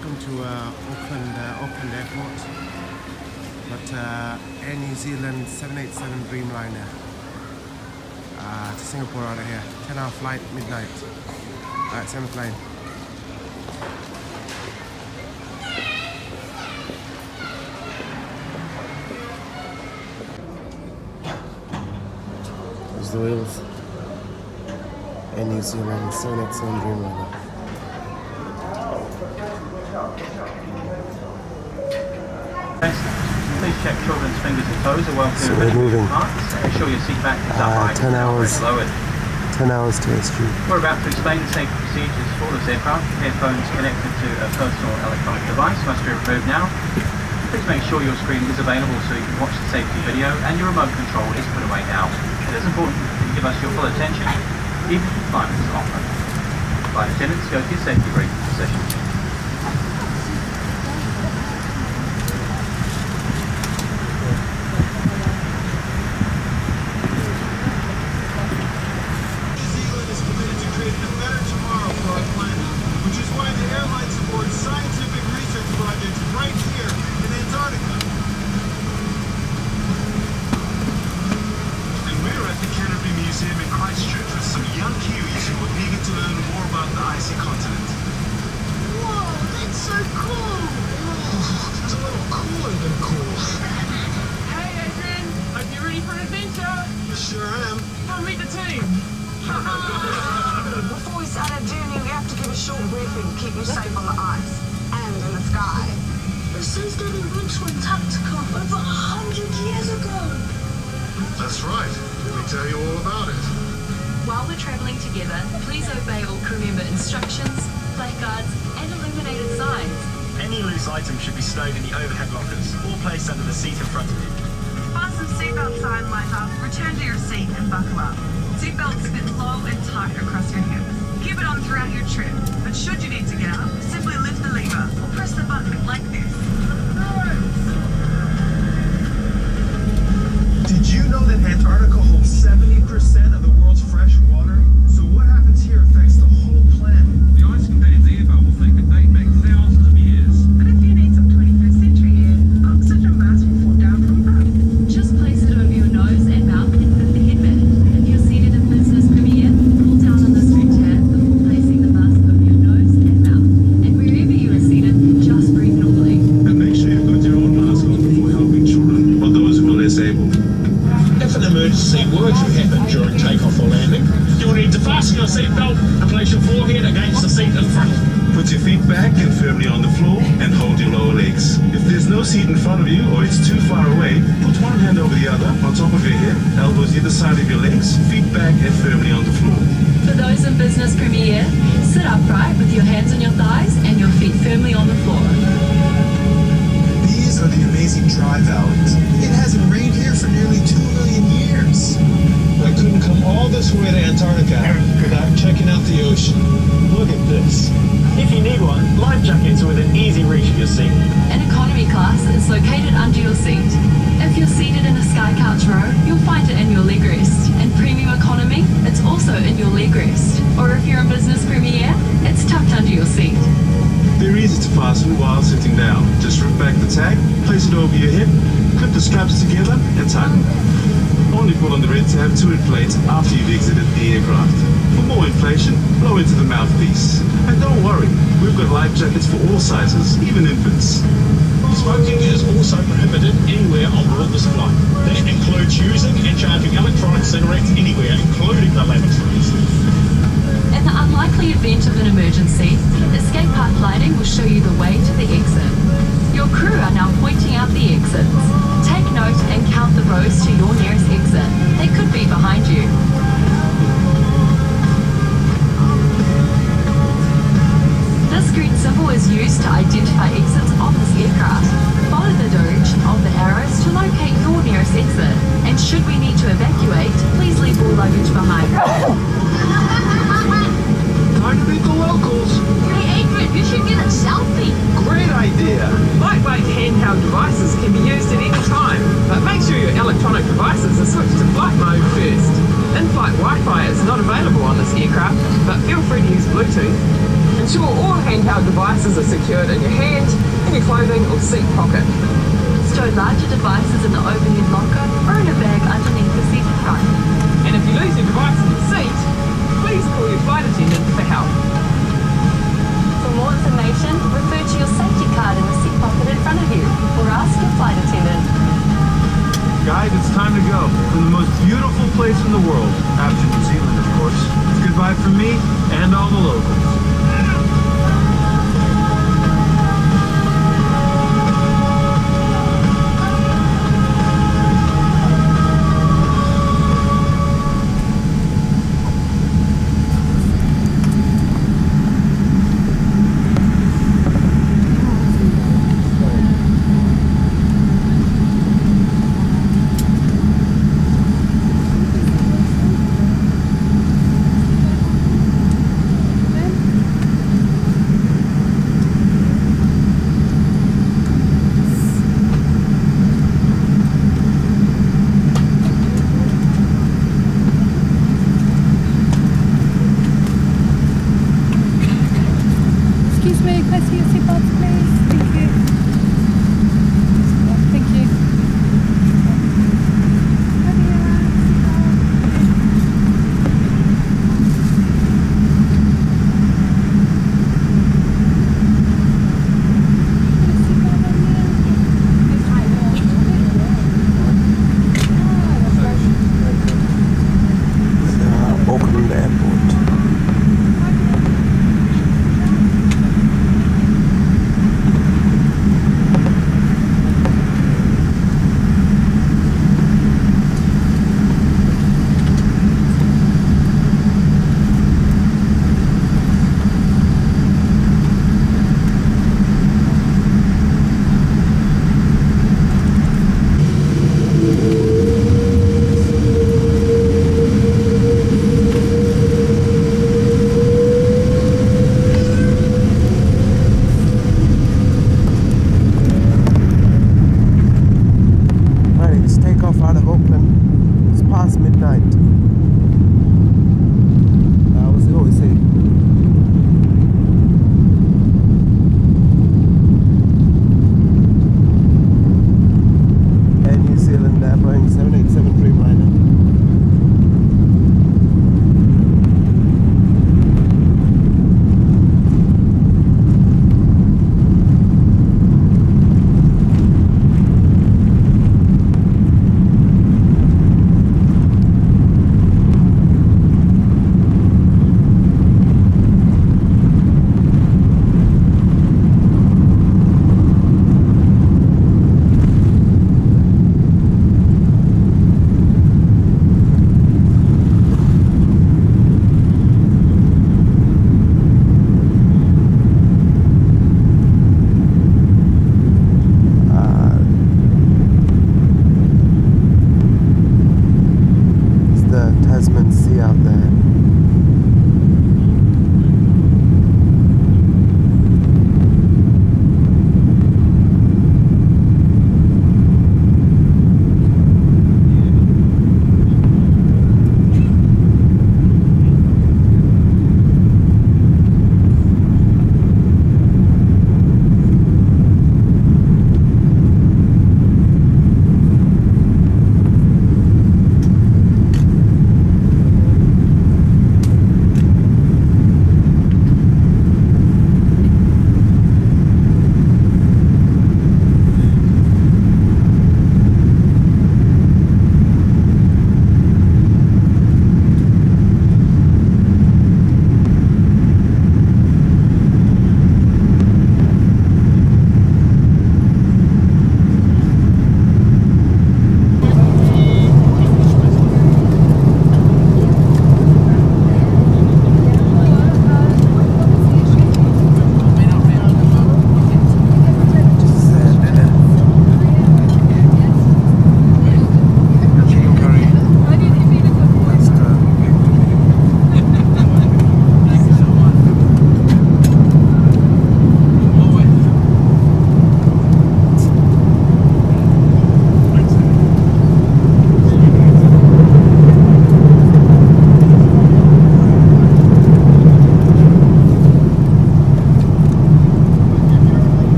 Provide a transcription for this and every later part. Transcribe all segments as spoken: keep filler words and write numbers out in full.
welcome to uh, Auckland, uh, Auckland Airport. Got uh, Air New Zealand seven eighty-seven Dreamliner uh, to Singapore out of here. ten hour flight, midnight. Alright, send the plane. There's the wheels. Air New Zealand seven eighty-seven Dreamliner. Please check children's fingers and toes are well So we're moving. Ensure your seat back is uh, upright. ten hours. Lowered. ten hours to S G. We're about to explain the safety procedures for this aircraft. Headphones connected to a personal electronic device must be removed now. Please make sure your screen is available so you can watch the safety video, and your remote control is put away now. It is important that you give us your full attention, even if the flight is often. Flight attendants, go to your safety briefing position. Before we start our journey, we have to give a short briefing to keep you safe on the ice and in the sky. It says that it went to Antarctica over a hundred years ago. That's right. Let me tell you all about it. While we're travelling together, please obey all crew member instructions, placards, and illuminated signs. Any loose items should be stowed in the overhead lockers or placed under the seat in front of you. Fasten seatbelt sign lighter, return to your seat and buckle up. Seatbelts fit low and tight across your hips. Keep it on throughout your trip, but should you need to get up, simply lift the lever or press the button like this. Did you know that Antarctica holds seventy percent of the world's fresh water? So what happens here affects the whole planet. The ice contains air bubbles that can date back thousands of years. But if you need some twenty-first century air, oxygen masks will fall down from above. Just place it over your nose and mouth and fit the headband. If you're seated in business premier, pull down on the straight tab before placing the mask over your nose and mouth. And wherever you are seated, just breathe normally. And make sure you've got your own mask on before helping children or those who are less able. If an emergency were to happen during takeoff or landing, you'll need to fasten your seatbelt and place your forehead against the seat in front. Put your feet back and firmly on the floor and hold your lower legs. If there's no seat in front of you or it's too far away, put one hand over the other on top of your head, elbows either side of your legs, feet back and firmly on the floor. For those in business premier, sit upright with your hands on your thighs and your feet firmly on the floor. These are the amazing dry valleys. It hasn't rained here for nearly two million years. I couldn't come all this way to Antarctica without checking out the ocean. Look at this. If you need one, life jackets are within easy reach of your seat. An economy class is located under your seat. If you're seated in a sky couch row, you'll find it in your leg rest. And premium economy, it's also in your leg rest. Or if you're in business premier, it's tucked under your seat. They're easy to fasten while sitting down. Just rip back the tag, place it over your hip, clip the straps together and tighten. Only pull on the red tab to inflate after you've exited the aircraft. For more inflation, blow into the mouthpiece. And don't worry, we've got life jackets for all sizes, even infants. Smoking is also prohibited anywhere on board this flight. That includes using and charging electronic cigarettes anywhere, including the lavatories. In the unlikely event of an emergency, escape path lighting will show you the way to the exit. Your crew are now pointing out the exits. Take note and count the rows to your nearest exit. They could be behind you. This green symbol is used to identify exits of this aircraft. Follow the direction of the arrows to locate your nearest exit. And should we need to evacuate, please leave all luggage behind. Time to meet the locals. Hey Adrian, you should get a selfie. Great idea. Lightweight handheld devices can be used at any time, but make sure your electronic devices are switched to flight mode first. In-flight Wi-Fi is not available on this aircraft, but feel free to use Bluetooth. Ensure all handheld devices are secured in your hand, in your clothing or seat pocket. Stow larger devices in the overhead locker or in a bag underneath the seat front. And if you lose your device in the seat, please call your flight attendant for help. For more information, refer to your safety card in the seat pocket in front of you or ask your flight attendant. Guys, it's time to go. From the most beautiful place in the world, after New Zealand, of course. It's goodbye from me and all the locals.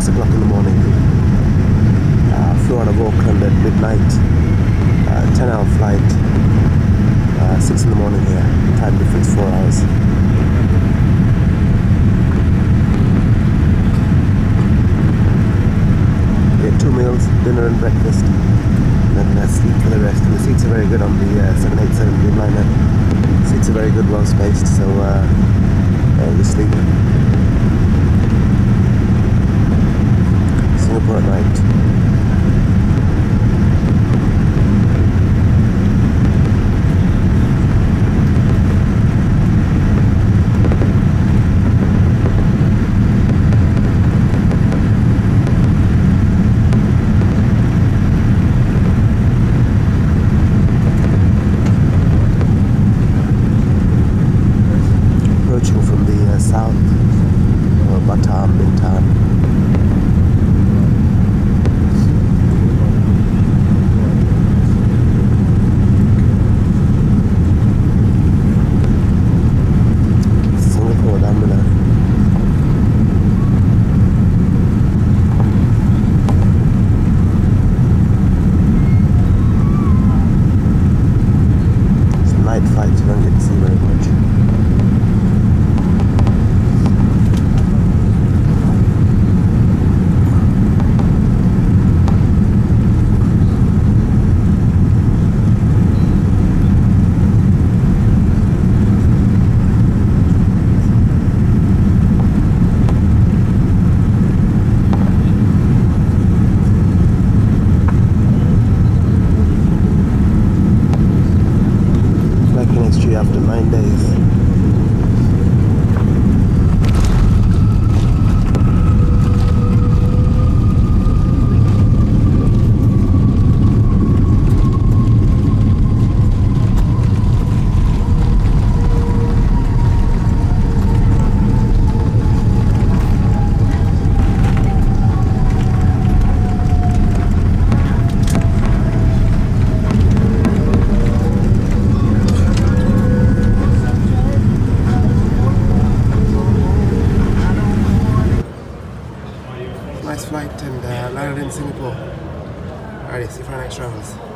six o'clock in the morning. Uh, flew out of Auckland at midnight. Uh, ten hour flight. Uh, six in the morning here. Time difference four hours. We had two meals, dinner and breakfast. And uh, sleep for the rest. And the seats are very good on the uh, seven eighty-seven Dreamliner. Seats are very good, well spaced, so uh, uh, you sleep. Singapore at night. From the uh, south, or Batam, Bintan. Singapore down below. It's a night flight, you don't get to see very much. After nine days. Nice flight and uh, landed in Singapore. Alright, see you for our next travels.